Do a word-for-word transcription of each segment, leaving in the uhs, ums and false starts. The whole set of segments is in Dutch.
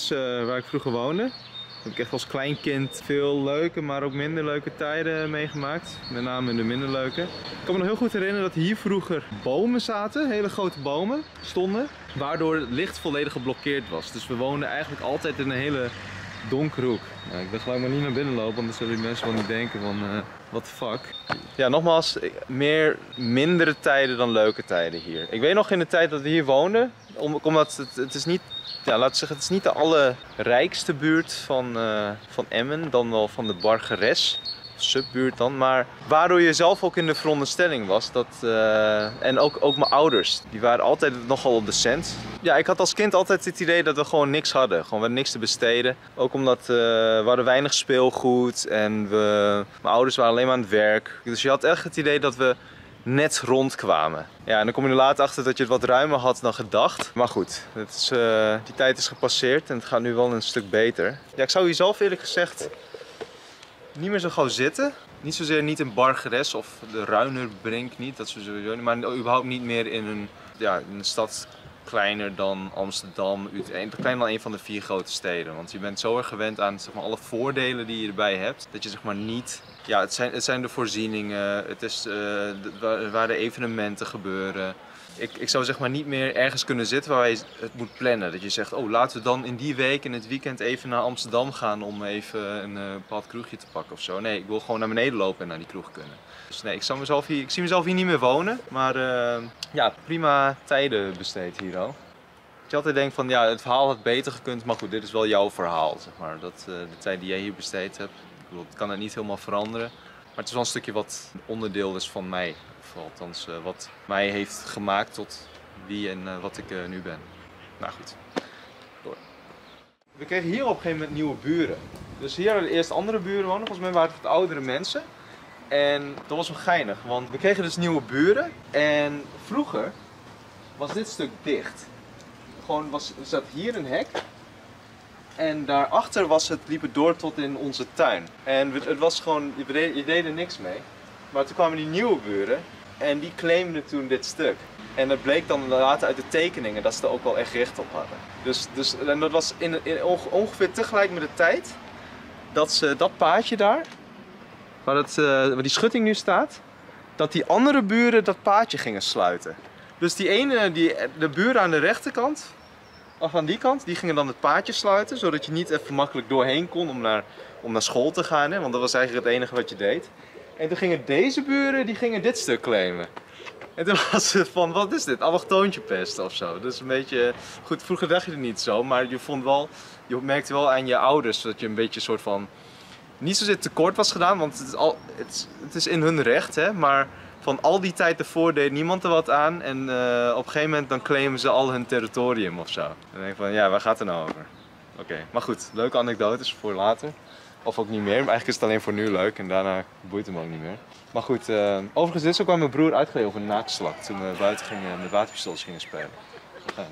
is uh, waar ik vroeger woonde. Daar heb ik echt als klein kind veel leuke, maar ook minder leuke tijden meegemaakt. Met name de minder leuke. Ik kan me nog heel goed herinneren dat hier vroeger bomen zaten, hele grote bomen stonden. Waardoor het licht volledig geblokkeerd was. Dus we woonden eigenlijk altijd in een hele donkere hoek. Nou, ik wil gelijk maar niet naar binnen lopen, want dan zullen die mensen wel niet denken van uh, what the fuck. Ja, nogmaals, meer mindere tijden dan leuke tijden hier. Ik weet nog in de tijd dat we hier woonden, omdat het, het is niet, ja, laten we zeggen, het is niet de allerrijkste buurt van, uh, van Emmen, dan wel van de Bargeres. Subbuurt dan, maar waardoor je zelf ook in de veronderstelling was dat, uh, en ook, ook mijn ouders, die waren altijd nogal op de cent. Ja, ik had als kind altijd het idee dat we gewoon niks hadden, gewoon we hadden niks te besteden. Ook omdat uh, we hadden weinig speelgoed en we, mijn ouders waren alleen maar aan het werk. Dus je had echt het idee dat we net rondkwamen. Ja, en dan kom je er later achter dat je het wat ruimer had dan gedacht. Maar goed, het is, uh, die tijd is gepasseerd en het gaat nu wel een stuk beter. Ja, ik zou hier zelf eerlijk gezegd niet meer zo gauw zitten. Niet zozeer niet in Bargeres of de Ruinerbrink niet, dat sowieso niet, maar überhaupt niet meer in een, ja, in een stad kleiner dan Amsterdam, Utrecht, kleiner dan een van de vier grote steden. Want je bent zo erg gewend aan, zeg maar, alle voordelen die je erbij hebt, dat je, zeg maar, niet, ja, het zijn, het zijn de voorzieningen, het is, uh, waar de evenementen gebeuren. Ik, ik zou, zeg maar, niet meer ergens kunnen zitten waar je het moet plannen. Dat je zegt, oh, laten we dan in die week in het weekend even naar Amsterdam gaan om even een uh, bepaald kroegje te pakken of zo. Nee, ik wil gewoon naar beneden lopen en naar die kroeg kunnen. Dus nee, ik, zou mezelf hier, ik zie mezelf hier niet meer wonen. Maar uh, ja, prima tijden besteed hier al. Dat je altijd denkt van, ja, het verhaal had beter gekund, maar goed, dit is wel jouw verhaal, zeg maar. Dat, uh, de tijd die jij hier besteed hebt, ik bedoel, het kan het niet helemaal veranderen. Maar het is wel een stukje wat onderdeel is van mij. Of althans, uh, wat mij heeft gemaakt tot wie en uh, wat ik uh, nu ben. Nou goed, door. We kregen hier op een gegeven moment nieuwe buren. Dus hier hadden we eerst andere buren wonen, volgens mij waren het wat oudere mensen. En dat was wel geinig, want we kregen dus nieuwe buren. En vroeger was dit stuk dicht. Gewoon was, er zat hier een hek. En daarachter was het, liep het door tot in onze tuin. En het was gewoon, je deed, je deed er niks mee. Maar toen kwamen die nieuwe buren en die claimden toen dit stuk. En dat bleek dan later uit de tekeningen dat ze er ook wel echt recht op hadden. Dus, dus en dat was in, in ongeveer tegelijk met de tijd dat ze dat paadje daar, waar, het, uh, waar die schutting nu staat, dat die andere buren dat paadje gingen sluiten. Dus die ene, die, de buren aan de rechterkant, of aan die kant, die gingen dan het paadje sluiten, zodat je niet even makkelijk doorheen kon om naar, om naar school te gaan, hè? Want dat was eigenlijk het enige wat je deed. En toen gingen deze buren, die gingen dit stuk claimen. En toen was het van, wat is dit? Allochtoontjepest of zo. Dus een beetje, goed, vroeger dacht je er niet zo, maar je vond wel, je merkte wel aan je ouders dat je een beetje een soort van, niet zozeer tekort was gedaan, want het is, al, het is, het is in hun recht, hè, maar van al die tijd ervoor deed niemand er wat aan en uh, op een gegeven moment dan claimen ze al hun territorium of zo. En dan denk ik van, ja, waar gaat het nou over? Oké, okay. Maar goed, leuke anekdotes voor later. Of ook niet meer, maar eigenlijk is het alleen voor nu leuk en daarna boeit het me ook niet meer. Maar goed, uh, overigens dit is ook waar mijn broer uitgeleerd over naaktslak toen we buiten gingen met waterpistols gingen spelen. Oké,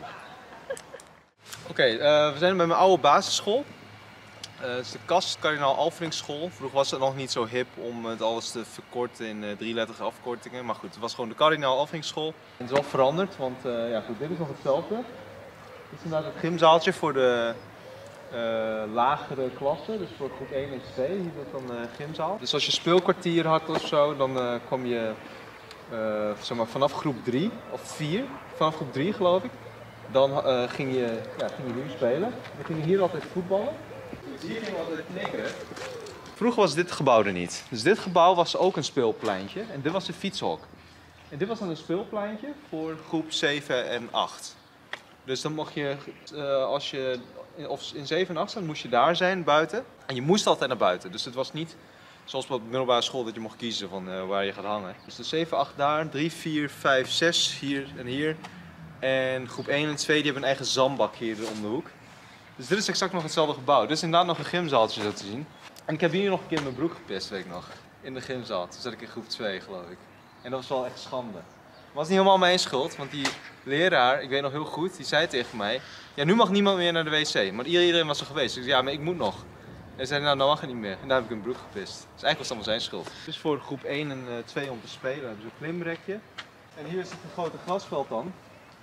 okay, uh, we zijn bij mijn oude basisschool. Uh, het is de Kast Kardinaal Alfrinkschool. Vroeger was het nog niet zo hip om het alles te verkorten in uh, drieletterige afkortingen. Maar goed, het was gewoon de Kardinaal Alfrinkschool. En het is wel veranderd, want uh, ja, goed, dit is nog hetzelfde. Dit is inderdaad het gymzaaltje voor de uh, lagere klassen, dus voor groep één en twee. Hier is dan uh, gymzaal. Dus als je speelkwartier had of zo, dan uh, kwam je uh, zeg maar, vanaf groep drie of vier, vanaf groep drie geloof ik. Dan uh, ging, je, ja, ging je hier spelen. We gingen hier altijd voetballen. Dus hier gingen we altijd knikkeren. Vroeger was dit gebouw er niet. Dus dit gebouw was ook een speelpleintje en dit was een fietshok. En dit was dan een speelpleintje voor groep zeven en acht. Dus dan mocht je, uh, als je of in zeven en acht zat, moest je daar zijn, buiten. En je moest altijd naar buiten. Dus het was niet zoals op de middelbare school dat je mocht kiezen van uh, waar je gaat hangen. Dus de zeven, acht daar, drie, vier, vijf, zes hier en hier. En groep één en twee die hebben een eigen zandbak hier om de hoek. Dus dit is exact nog hetzelfde gebouw. Dit is inderdaad nog een gymzaaltje zo te zien. En ik heb hier nog een keer in mijn broek gepist, weet ik nog. In de gymzaal. Toen zat ik in groep twee, geloof ik. En dat was wel echt schande. Het was niet helemaal mijn schuld, want die leraar, ik weet nog heel goed, die zei tegen mij: ja, nu mag niemand meer naar de wc. Maar iedereen was er geweest. Dus ik zei, ja, maar ik moet nog. En hij zei, nou, dan mag het niet meer. En daar heb ik in mijn broek gepist. Dus eigenlijk was het allemaal zijn schuld. Dus voor groep één en twee om te spelen hebben ze een klimrekje. En hier is het een grote grasveld dan.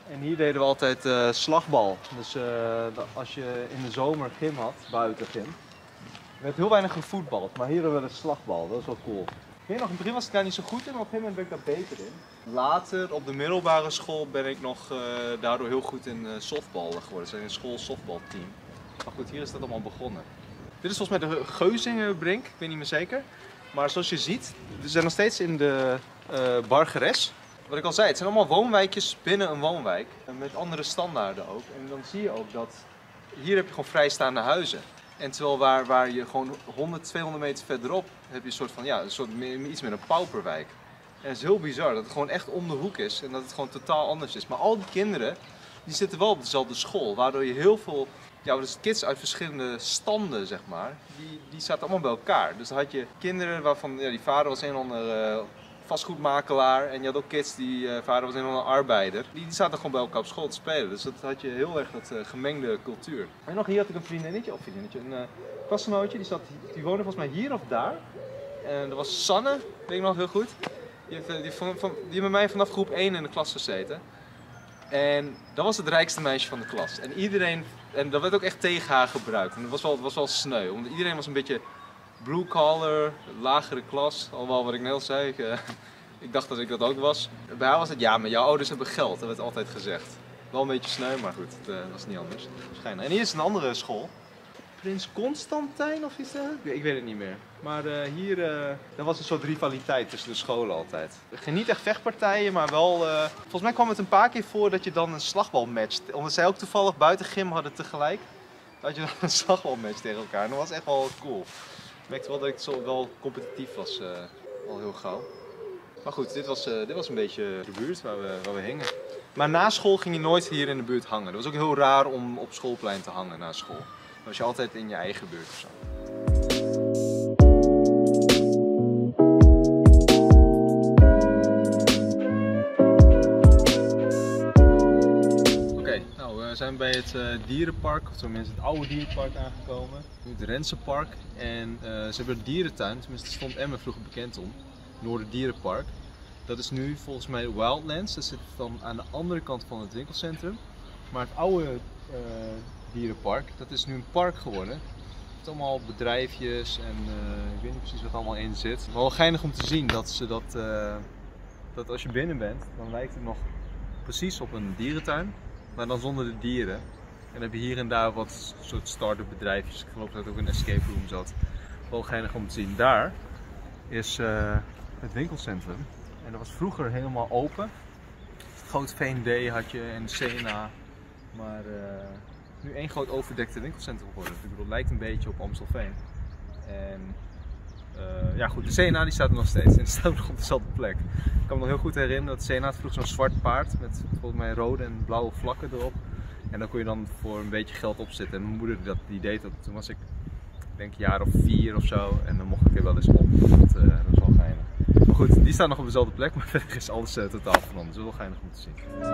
En hier deden we altijd uh, slagbal. Dus uh, als je in de zomer gym had, buiten gym, er werd heel weinig gevoetbald. Maar hier hebben we de slagbal, dat is wel cool. Ik weet nog, in het begin was ik daar niet zo goed in, maar op een gegeven moment ben ik daar beter in. Later, op de middelbare school, ben ik nog uh, daardoor heel goed in uh, softbal geworden. We zijn een school softbalteam. Maar goed, hier is dat allemaal begonnen. Dit is volgens mij de Geuzingenbrink, ik weet niet meer zeker. Maar zoals je ziet, we zijn nog steeds in de uh, Bargeres. Wat ik al zei, het zijn allemaal woonwijkjes binnen een woonwijk. Met andere standaarden ook. En dan zie je ook dat hier heb je gewoon vrijstaande huizen. En terwijl waar, waar je gewoon honderd, tweehonderd meter verderop heb je een soort van, ja, een soort, iets met een pauperwijk. En het is heel bizar dat het gewoon echt om de hoek is en dat het gewoon totaal anders is. Maar al die kinderen, die zitten wel op dezelfde school. Waardoor je heel veel, ja, dus kids uit verschillende standen, zeg maar, die, die zaten allemaal bij elkaar. Dus dan had je kinderen waarvan, ja, die vader was een of ander uh, vastgoedmakelaar. En je had ook kids die uh, vader was een of ander arbeider. Die, die zaten gewoon bij elkaar op school te spelen. Dus dat had je heel erg dat uh, gemengde cultuur. En nog hier had ik een vriendinnetje, of vriendinnetje, een uh, klasgenootje. Die, zat, die woonde volgens mij hier of daar. En dat was Sanne, weet ik nog heel goed. Die heeft, die, van, van, die heeft met mij vanaf groep één in de klas gezeten. En dat was het rijkste meisje van de klas. En iedereen, en dat werd ook echt tegen haar gebruikt. En dat was wel, dat was wel sneu, want iedereen was een beetje blue collar, lagere klas. Alhoewel wat ik net al zei, ik, uh, ik dacht dat ik dat ook was. Bij haar was het, ja, maar jouw ouders hebben geld, dat werd altijd gezegd. Wel een beetje sneu, maar goed, het uh, was niet anders. Waarschijnlijk. En hier is een andere school. Prins Constantijn of iets dergelijks? Ik weet het niet meer. Maar uh, hier uh, er was een soort rivaliteit tussen de scholen altijd. Geen niet echt vechtpartijen, maar wel... Uh, volgens mij kwam het een paar keer voor dat je dan een slagbalmatch... Omdat zij ook toevallig buiten gym hadden tegelijk. Dat je dan een slagbalmatch tegen elkaar. En dat was echt wel cool. Ik merkte wel dat ik zo wel competitief was. Uh, al heel gauw. Maar goed, dit was, uh, dit was een beetje de buurt waar we, waar we hingen. Maar na school ging je nooit hier in de buurt hangen. Dat was ook heel raar om op schoolplein te hangen na school. Dan was je altijd in je eigen buurt of zo. Oké, okay, nou we zijn bij het uh, dierenpark, of tenminste het oude dierenpark aangekomen. Nu het Rensenpark. En uh, ze hebben een dierentuin, tenminste daar stond Emmen vroeger bekend om. Noorderdierenpark. Dat is nu volgens mij Wildlands, dat zit dan aan de andere kant van het winkelcentrum. Maar het oude uh, dierenpark, dat is nu een park geworden. Het zijn allemaal bedrijfjes en uh, ik weet niet precies wat er allemaal in zit. Maar wel geinig om te zien dat, ze dat, uh, dat als je binnen bent, dan lijkt het nog precies op een dierentuin. Maar dan zonder de dieren. En dan heb je hier en daar wat soort start-up bedrijfjes. Ik geloof dat ook een escape room zat. Wel geinig om te zien. Daar is uh, het winkelcentrum. En dat was vroeger helemaal open. Het groot V en D had je en de C N A. Maar uh, nu één groot overdekte winkelcentrum geworden. Ik bedoel, het lijkt een beetje op Amstelveen. En uh, ja goed, de C N A die staat er nog steeds. En die staat nog op dezelfde plek. Ik kan me nog heel goed herinneren dat de C N A had vroeger zo'n zwart paard. Met volgens mij rode en blauwe vlakken erop. En dan kon je dan voor een beetje geld opzetten. En mijn moeder dat, die deed dat. Toen was ik denk een jaar of vier of zo. En dan mocht ik er wel eens op. Dat, uh, dat is wel geinig. Maar goed, die staat nog op dezelfde plek, maar verder is alles uh, totaal veranderd. Dat is wel geinig om te zien.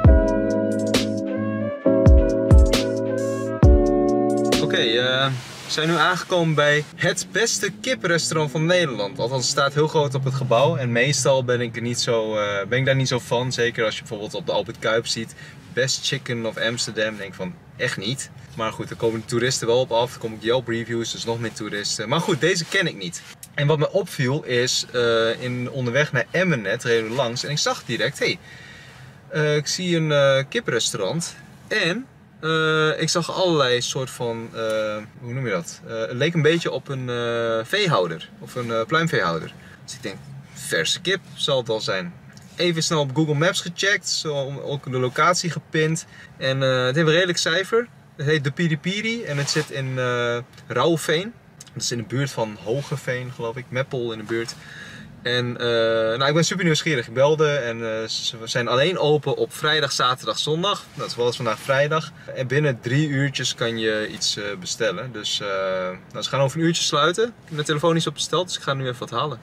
Oké, okay, uh, we zijn nu aangekomen bij het beste kiprestaurant van Nederland. Althans, het staat heel groot op het gebouw. En meestal ben ik, er niet zo, uh, ben ik daar niet zo van. Zeker als je bijvoorbeeld op de Albert Kuip ziet. Best Chicken of Amsterdam. Dan denk ik van, echt niet. Maar goed, er komen de toeristen wel op af. Er komen Yelp reviews, dus nog meer toeristen. Maar goed, deze ken ik niet. En wat me opviel is, uh, in onderweg naar Emmen net, reden we langs. En ik zag direct, hé, hey, uh, ik zie een uh, kiprestaurant. En uh, ik zag allerlei soort van, uh, hoe noem je dat? Uh, het leek een beetje op een uh, veehouder. Of een uh, pluimveehouder. Dus ik denk, verse kip zal het wel zijn. Even snel op Google Maps gecheckt, zo ook de locatie gepind. En uh, het heeft een redelijk cijfer. Het heet de Piri Piri en het zit in uh, Rauwveen. Dat is in de buurt van Hogeveen, geloof ik. Meppel in de buurt. En uh, nou, ik ben super nieuwsgierig. Ik belde en uh, ze zijn alleen open op vrijdag, zaterdag, zondag. Dat is wel eens vandaag vrijdag. En binnen drie uurtjes kan je iets uh, bestellen. Dus uh, nou, ze gaan over een uurtje sluiten. Ik heb mijn telefoon niet op besteld, dus ik ga nu even wat halen.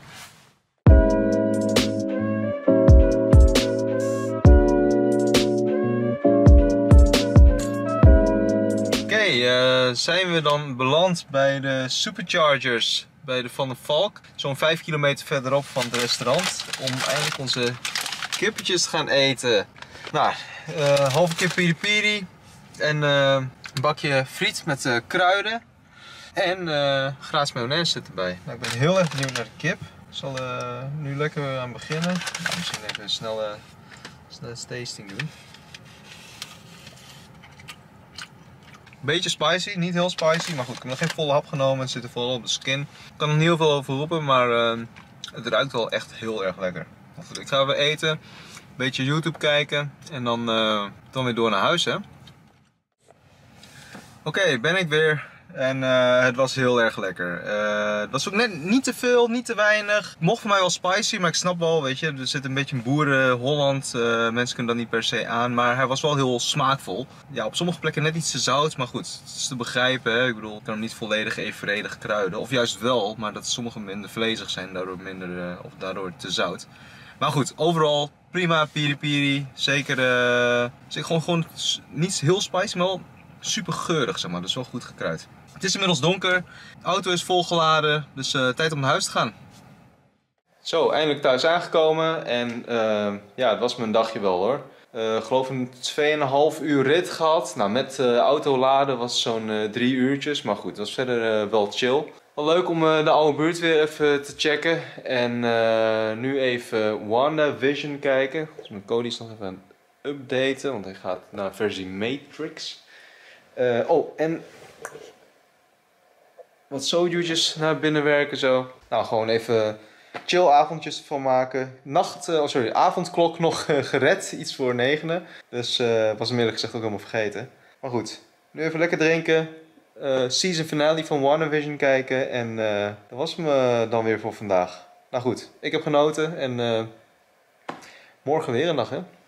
Uh, zijn we dan beland bij de Superchargers bij de Van der Valk. Zo'n vijf kilometer verderop van het restaurant. Om eindelijk onze kippetjes te gaan eten. Nou, Uh, halve kip piri piri. En uh, een bakje friet met uh, kruiden. En uh, gratis mayonaise zit erbij. Nou, ik ben heel erg benieuwd naar de kip. Ik zal uh, nu lekker aan beginnen. Nou, misschien even een snelle, snelle tasting doen. Beetje spicy, niet heel spicy, maar goed, ik heb nog geen volle hap genomen. Het zit er vol op de skin. Ik kan er niet heel veel over roepen, maar uh, het ruikt wel echt heel erg lekker. Goed, ik ga weer eten, een beetje YouTube kijken en dan, uh, dan weer door naar huis, hè. Oké, okay, ben ik weer. En uh, het was heel erg lekker. Uh, het was ook net niet te veel, niet te weinig. Mocht voor mij wel spicy, maar ik snap wel, weet je, er zit een beetje een boeren-Holland. Uh, mensen kunnen dat niet per se aan, maar hij was wel heel smaakvol. Ja, op sommige plekken net iets te zout, maar goed, het is te begrijpen. Hè? Ik bedoel, ik kan hem niet volledig evenredig kruiden. Of juist wel, maar dat sommige minder vlezig zijn, daardoor minder, uh, of daardoor te zout. Maar goed, overal prima piri piri. Zeker, uh, zeker gewoon, gewoon niet heel spicy, maar wel super geurig, zeg maar. Dus wel goed gekruid. Het is inmiddels donker, de auto is volgeladen, dus uh, tijd om naar huis te gaan. Zo, eindelijk thuis aangekomen en uh, ja, het was mijn dagje wel hoor. Uh, ik geloof een twee en een half uur rit gehad. Nou, met uh, auto laden was zo'n uh, drie uurtjes, maar goed, het was verder uh, wel chill. Wel leuk om uh, de oude buurt weer even te checken en uh, nu even WandaVision kijken. Dus mijn Cody is nog even aan het updaten, want hij gaat naar versie Matrix. Uh, oh, en wat soju'tjes naar binnen werken zo. Nou, gewoon even chill avondjes van maken. Nacht, uh, oh sorry, avondklok nog uh, gered, iets voor negenen. Dus uh, was hem eerlijk gezegd ook helemaal vergeten. Maar goed, nu even lekker drinken. Uh, season finale van WandaVision kijken. En uh, dat was hem uh, dan weer voor vandaag. Nou goed, ik heb genoten en uh, morgen weer een dag hè.